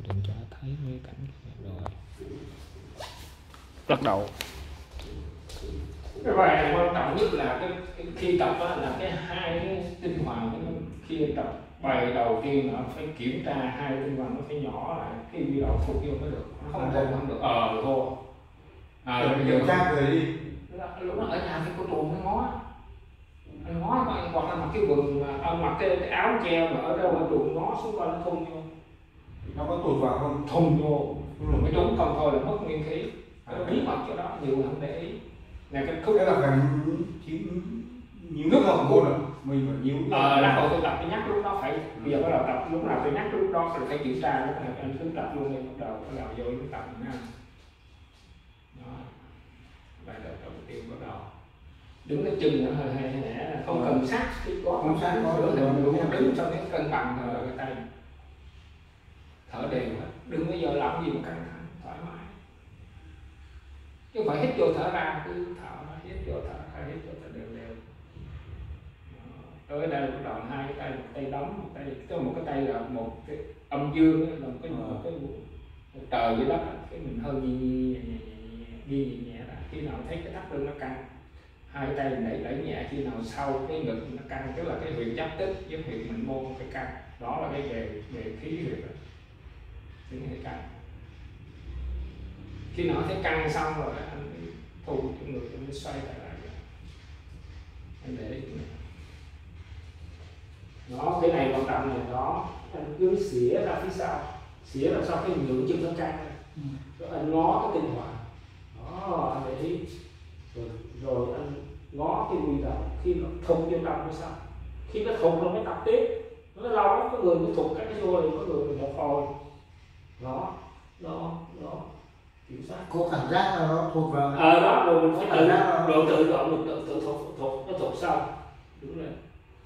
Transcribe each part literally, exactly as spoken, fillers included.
đừng cho thấy mấy cảnh kia. Rồi bắt đầu. Cái bài này quan trọng nhất là cái, cái khi tập đó là cái hai cái tinh hoàn cái khi tập bài đầu tiên nó phải kiểm tra hai tinh hoàn nó phải nhỏ lại, cái quy đầu thuộc vô mới được, không thùng không được ờ thua à kiểm tra rồi đi. Lúc đó ở nhà thì có tuồng nó ngó anh ngó mà hoặc là mặc cái quần ông mặc cái, cái áo treo mà ở đâu ở tuồng ngó xuống coi nó thùng vô, nó có tụt vào không? thùng vô rồi mới đúng, không thôi là mất nguyên khí. Cái bí mật chỗ đó nhiều người không để ý. Này cái khúc đó là phải nhíu nhíu hậu môn rồi mình phải nhíu. Ờ là hồi tôi tập tôi nhắc lúc đó phải, bây giờ bắt đầu tập lúc nào tôi nhắc lúc đó rồi phải kiểm tra lúc nào anh cứ tập luôn đi, bắt đầu bắt đầu vô cái tập nha. Đó. Bài tập đầu tiên bắt đầu đứng cái chân nó hơi hơi nhẹ, không cần sát khi có không sát có được thì mình đứng cho cái cân bằng rồi cái tay thở đều hết, đừng bây giờ làm gì mà căng thẳng, thoải mái chứ không phải hít vô thở ra, cứ thở hít vô thở ra, hít vô thở đều đều. Ở đây bắt đầu hai cái tay, một tay đấm, một tay có một cái tay là một cái âm dương là một cái một cái một trời dưới đất, cái mình hơi ghi nhẹ nhẹ ghi nhẹ nhẹ là khi nào thấy cái thắt lưng nó căng, hai tay mình đẩy đẩy nhẹ, khi nào sau cái ngực nó căng tức là cái huyệt giáp tích với huyệt mệnh môn phải căng, đó là cái về về khí huyệt đó. Thì phải căng. Khi nào thấy căng xong rồi anh thu cái ngực anh xoay lại lại anh để đó, cái này quan trọng này đó, anh cứ xỉa ra phía sau, xỉa ra sau cái nhượng chân nó căng này. Ừ. Rồi anh ngó cái tinh hoàn đó, anh để ý rồi, rồi anh ngó cái quy đầu, khi nó thụt vô trong nó sao, khi nó thụt rồi mới tập tiếp, nó lâu lắm có người mới thụt cái vô rồi có người một hồi đó đó đó kiểm soát có cảm giác là nó thụt vào ờ đó, rồi mình phải tự độ tự động mình tự tự thụt thụt nó thụt sau đứng lên,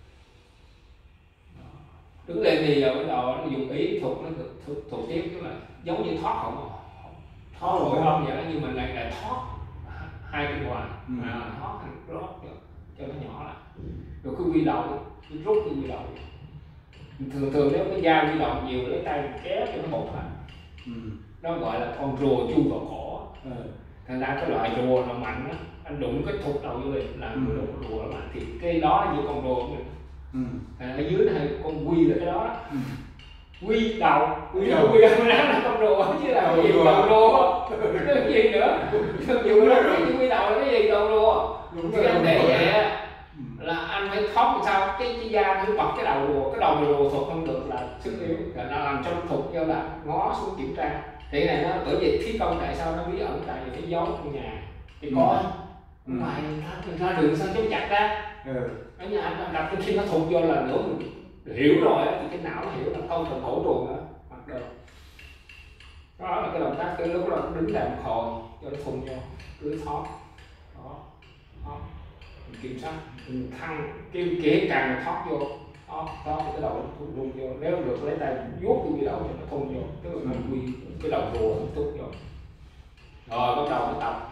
đứng lên thì giờ bắt đầu nó dùng ý thụt nó thụt, thụt tiếp, tức là giống như thoát không thoát rồi không vậy, nhưng mình lại là thoát hai cái hoàn ừ. À, thoát thành rót cho nó nhỏ lại, rồi cái quy đầu cái rút cái quy đầu, thường thường nếu cái da quy đầu nhiều lấy tay kéo cho nó bột lại. Ừ. Nó gọi là con rùa chui vào cổ. Ừ. Thành ra cái loại rùa nào mạnh á, anh đụng cái thụt đầu vô liền là ừ. rùa, rùa nó mạnh, thì cái đó như con rùa của mình. Ừ. À, ở dưới này con quy là cái đó đó. Ừ. Quy đầu, quy đầu, quy đầu nó là con rùa chứ là cái gì đầu rùa, cái gì nữa, dù nó cái quy đầu là cái gì đầu rùa, thì anh để vậy á là anh phải thoát làm sao cái cái da cứ bật cái đầu rùa, cái đầu rùa thụt không được là sức yếu, là nó làm cho nó thụt vô là ngó xuống kiểm tra. Thì này nó bởi vì khí công tại sao nó bí ẩn, tại vì cái giấu trong nhà thì có ừ. Ngoài ra, ra đường sao chống chặt ra. Ừ. Ở nhà anh đập khi nó thụt vô là nữa mình hiểu rồi thì cái não nó hiểu là không cần hỗ trợ nữa mặc được. Đó là cái động tác cái lúc đó đứng làm một hồi cho nó thùng vô cứ thoát đó, đó. Mình kiểm soát mình thăng cái kế càng mà thoát vô đó, đó cái đầu nó thùng vô, nếu được lấy tay vuốt cái đầu cho nó thùng vô, tức là mình quy cái đầu rùa nó thúc vô rồi bắt đầu nó tập.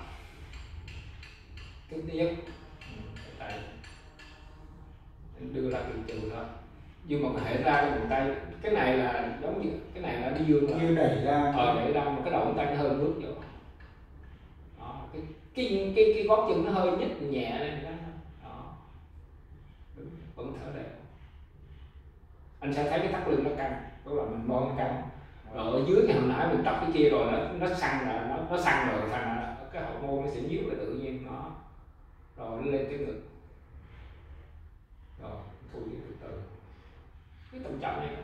Thứ nhất tay đưa ra từ từ thôi, nhưng mà có thể ra cái bàn tay, cái này là giống như cái này là đi dương như đẩy ra ờ đẩy ra mà cái đầu bàn tay nó hơi bước vô đó, cái cái cái cái gót chân nó hơi nhích nhẹ lên đó, đó. Vẫn thở đều, anh sẽ thấy cái thắt lưng nó căng, tức là mình môi nó căng. Rồi ở dưới cái hồi nãy mình tập cái kia rồi nó nó săn là nó nó săn rồi thành cái hậu môn nó sẽ nhíu là tự nhiên nó rồi nó lên cái ngực rồi thu đi từ từ cái tâm trọng này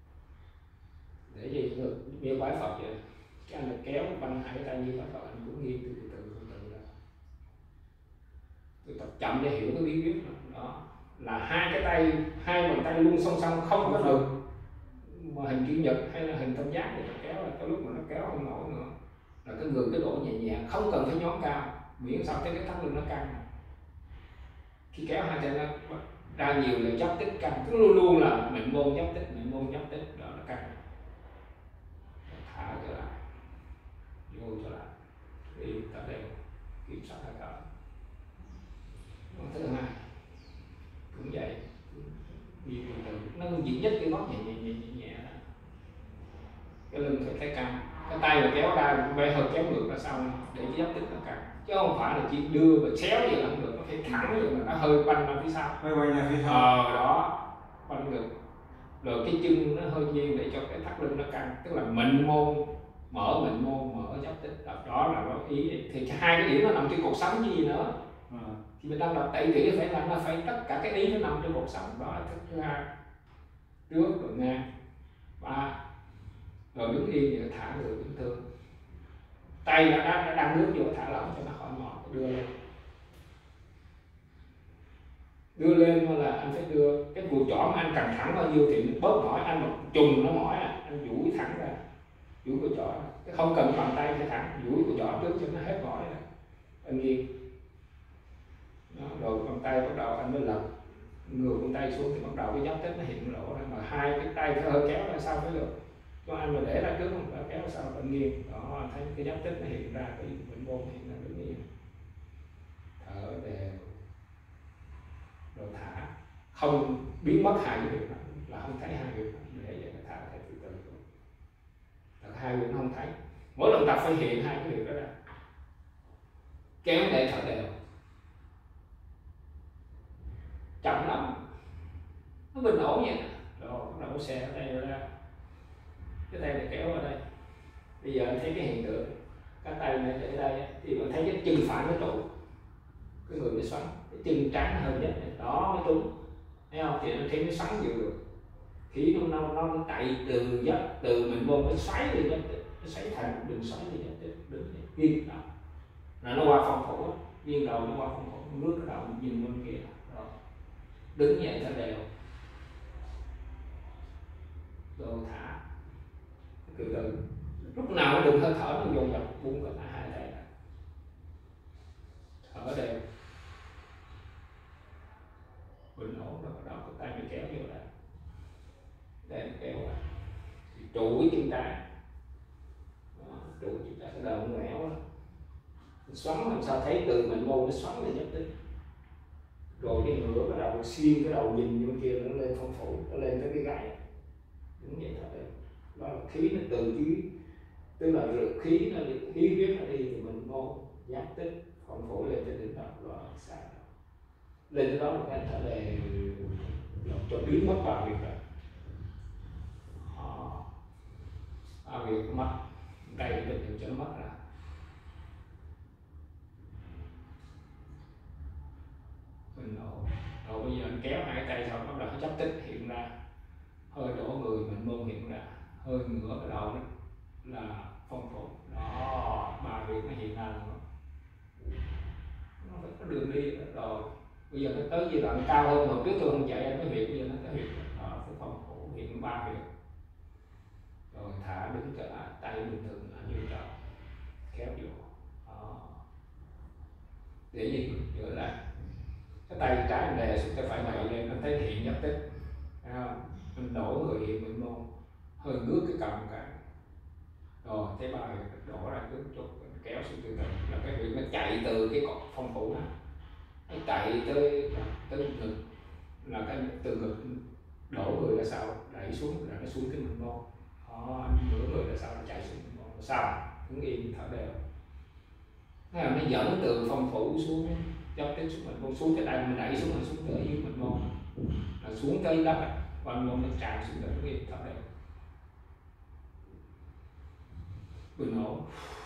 để gì ngực như bái Phật vậy, cái anh kéo banh hai cái tay như bái Phật, anh cũng nghiêng từ từ từ từ ra, tôi tập chậm để hiểu cái bí quyết đó là hai cái tay hai bàn tay luôn song song không có được mà hình chữ nhật hay là hình tam giác thì nó kéo là cái lúc mà nó kéo không nổi nữa là cái người cái độ nhẹ nhẹ, không cần phải nhón cao, miễn sao cái cái thắt lưng nó căng. Khi kéo hai tay nó ra nhiều là giáp tích căng, cứ luôn luôn là mệnh môn giáp tích, mệnh môn giáp tích đó nó căng. Thả trở lại, vô trở lại, đi tập đều, kiểm soát hơi thở. Thứ hai cũng vậy, nó chỉ nhất cái gót nhẹ nhẹ nhẹ nhẹ nhẹ. cái lưng phải thấy căng, cái tay mà kéo ra phải hơi kéo ngược ra sau để cái giáp tích nó căng, chứ không phải là chỉ đưa và xéo vậy là không được, nó phải thẳng vậy mà nó hơi quanh ra phía sau. Hơi quanh ra phía sau. Ờ đó, quanh ngực. Rồi cái chân nó hơi nghiêng để cho cái thắt lưng nó căng, tức là mệnh môn, mở mệnh môn, mở giáp tích. Đó là nó ý. Thì hai cái điểm nó nằm trên cột sống chứ gì nữa. À. Thì mình đang đọc tẩy thủy phải là nó phải tất cả cái ý nó nằm trên cột sống. Đó là thức thứ hai. Trước rồi ngang. Ba. Rồi đứng yên thì thả người bình thường. Tay nó đang, đang nước vô thả lỏng cho nó khỏi mỏi, đưa lên. Đưa lên là anh phải đưa cái cùi chỏ mà anh cầm thẳng bao nhiêu thì bớt mỏi, anh mà trùng nó mỏi à, anh duỗi thẳng ra, duỗi cùi chỏ, không cần bàn tay phải thẳng, duỗi cùi chỏ trước cho nó hết mỏi ra, anh nghiêng. Đó, rồi bàn tay bắt đầu anh mới lật ngược bàn tay xuống thì bắt đầu cái giáp tích nó hiện lộ ra, mà hai cái tay phải hơi kéo ra sau mới được, cho anh mà để ra trước không phải kéo ra sau anh nghiêng. Đó, thấy cái giáp tích nó hiện ra, cái bệnh môn hiện ra đứng yên, thở đều rồi thả, không biến mất hai cái việc đó, là không thấy hai việc đó, để vậy thả theo từ từ. Thật hai việc nó không thấy, mỗi lần tập phải hiện hai cái việc đó ra, kéo để thở đều, chậm lắm, nó bình ổn vậy. Rồi bắt đầu xe ở đây ra, cái tay này kéo ở đây, bây giờ anh thấy cái hiện tượng cái tay này để đây thì bạn thấy cái chân phải nó trụ, cái người nó xoắn, cái chân trái nó hơi nhất này, đó mới trúng, thấy không? Thì anh thấy nó xoắn vừa được, khí nó nó nó chạy từ giáp từ mình môn nó xoáy đi giáp tích, nó xoáy thành đường xoáy đi giáp tích, đứng nghiêng đó, là nó qua phòng thủ, nghiêng đầu nó qua phòng thủ, nước cái đầu nhìn bên kia, rồi đứng dậy thở đều, rồi thả từ từ, lúc nào nó đừng hơi thở nó dồn dập buông cả hai tay, thở đều, bình ổn rồi bắt đầu cái tay mình kéo vô đây, đây kéo vào, trụ cái chân trái, trụ chân trái cái đầu nó ngoẻo, xoắn làm sao thấy từ mệnh môn nó xoắn lên giáp tích, rồi cái ngửa cái đầu xuyên cái đầu nhìn bên kia nó lên phong phủ, nó lên tới cái gáy, đứng vậy thôi. Đó là khí nó từ dưới, tức là khí nó khí huyết nó đi thì mình môn giáp tích phong phủ lên tới đỉnh đầu, rồi xa lên tới đó là cái thở đề cho biến mất vào việc rồi. À, việc mất đây để cho nó mất ra. Mình ổn. Rồi bây giờ anh kéo hai tay sau bắt đầu chấp tích hiện ra, hơi đổ người mình môn hiện ra, hơi ngửa cái đầu đó là phong phủ. Đó, ba việc nó hiện ra rồi. Nó phải có đường đi rồi. Bây giờ nó tới giai đoạn cao hơn, hồi trước tôi không chạy anh cái việc, bây giờ nó tới việc đó, phải phong phủ hiện ba việc. Rồi thả đứng trở lại, tay bình thường là như tròn, kéo vô. Đó. Để gì nữa là cái tay trái mình đè xuống tay phải đẩy lên, anh thấy hiện giáp tích, mình đổ người hiện mình môn, hơi ngước cái cầm cái, rồi thấy ba việc đổ ra trước chút, kéo xuống từ từ, là cái việc nó chạy từ cái cột phong phủ này, nó chạy tới tới ngực, là cái từ ngực đổ người ra sau, đẩy xuống là nó xuống cái mình môn. Đó, anh nửa người là sao nó chạy xuống mình môn, sao đứng yên thở đều. Thế là nó dẫn từ phong phủ xuống giáp tích xuống mình môn, xuống cái tay mình đẩy xuống mình xuống tới dưới mình môn, là xuống tới đất, còn môn nó tràn xuống tới cái thở đều. Bình ổn.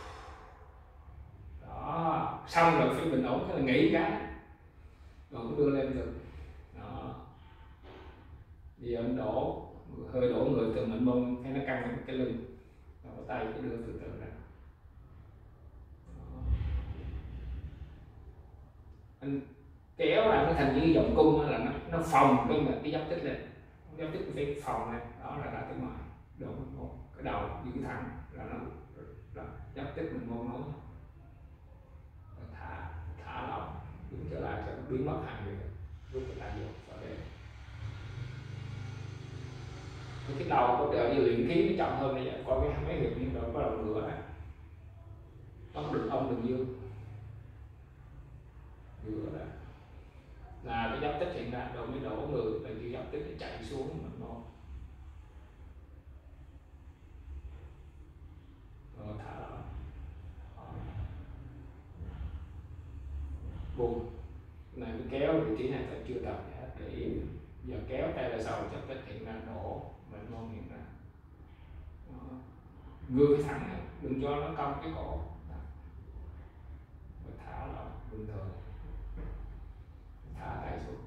Đó, xong rồi phải bình ổn, cái là nghỉ cái, rồi cứ đưa lên được. Đó. Bây giờ anh đổ, hơi đổ người từ mệnh môn, thấy nó căng cái lưng, rồi cái tay cứ đưa từ từ ra. Đó. Anh kéo ra nó thành như vòng cung, là nó, nó phồng cái mà cái giáp tích lên, giáp tích phải phồng lên, đó là ra tới ngoài, đổ mệnh môn, cái đầu giữ thẳng là nó là giáp tích mình môn nối, thả thả lỏng, đứng trở lại cho nó biến mất hai việc, rút cái tay vô vào đây. Cái đầu có đợi như luyện khí nó chậm hơn này, coi cái mấy việc như đó có đầu ngựa này, nó có đường âm đường dương, ngựa này là cái giáp tích hiện ra, rồi mới đổ người là cái giáp tích chạy xuống mình môn. buông. Này mới kéo vị trí này ta chưa tập hết để yên. Giờ kéo tay ra sau cho cái hiện ra đổ mình ngon hiện ra. Đó. Người phải thẳng, đừng cho nó cong cái cổ. Rồi thả lỏng bình thường, thả tay xuống,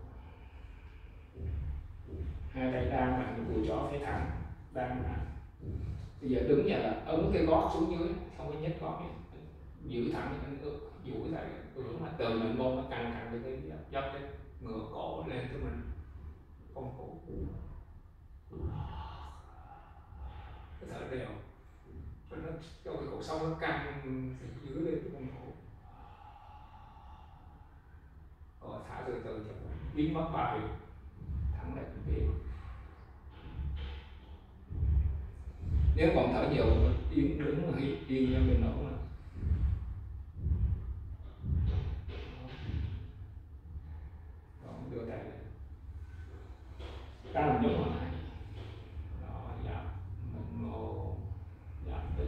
hai tay đang mà cùi chỏ phải thẳng, đang mà bây giờ đứng nhà là ấn cái gót xuống dưới, không có nhấc gót, giữ thẳng cái ngực, duỗi lại ưỡn mà từ mình mông nó căng căng cái cái dốc cái ngửa cổ lên cho mình phong cổ, cái thở đều, cho nó cho cái cổ sống nó căng giữ lên cái phong cổ. Rồi thả từ từ cho biến mất ba hiệu, thẳng lại cái kia. Nếu còn thở nhiều yên đứng là yên cho mình ổn rồi. Rồi đưa tay lên, ta làm giống hồi nãy. Đó, giảm mình ngô, giảm tích.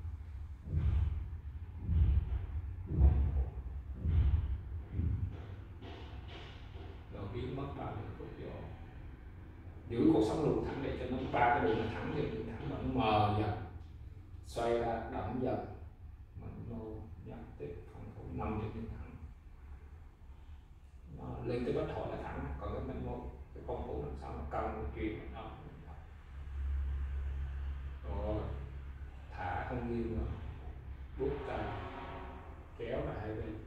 Rồi biến mất ba cái cột vô, giữ cuộc sống luôn thẳng để cho nó ba cái đường nó thẳng, thì thẳng mà nó mờ dần, xoay ra động dần, mình ngô giảm tích phòng thủ năm điểm thẳng. Nó lên cái bách hội là thẳng, còn cái mình ngô cái phòng thủ làm sao nó cong nó chuyển nó. Rồi thả không nghiêng nữa, bút tay kéo lại hai bên.